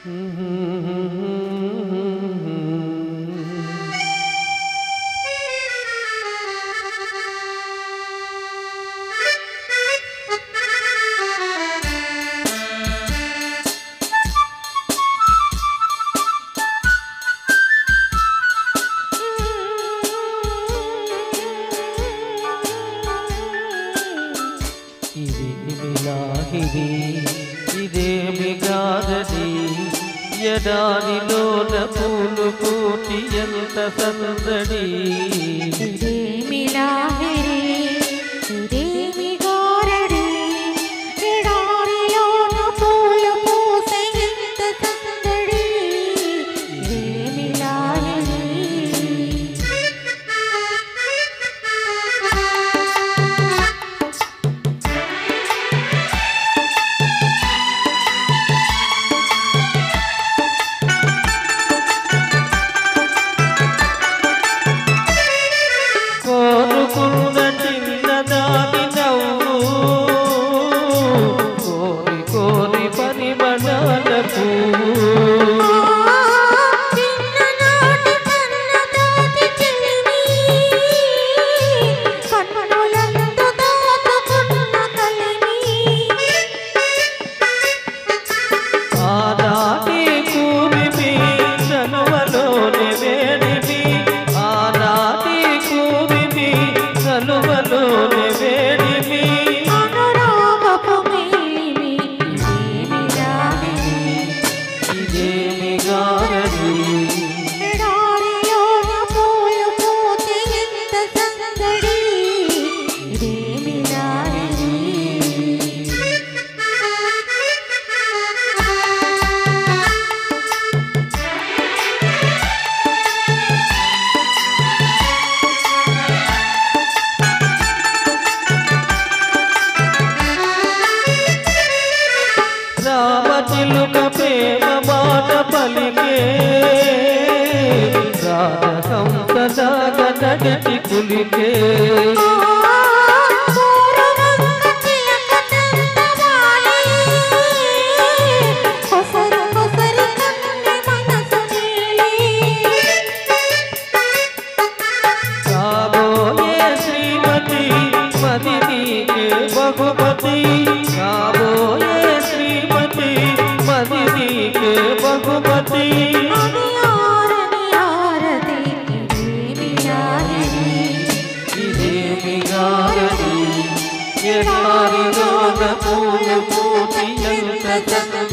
ఇదేమి గారడి ఎడారిలోన పూలు పూటి ఎంత సందడి ఇదేమి లాహిరి ఇదేమి గారడి ఎడారిలోన పూలు పూసే ఎంత సందడి ఇదేమి లాహిరి చిలుక ప్రేమ మాట పలికే రాజహంసలాగ నగటి కులికే కాబోయే శ్రీమతి మది నీకే బహుమతి కాబోయే శ్రీమతి మది నీకే బహుమతి ఇదేమి గారడి ఎడారిలోన పూలు పూటి ఎంత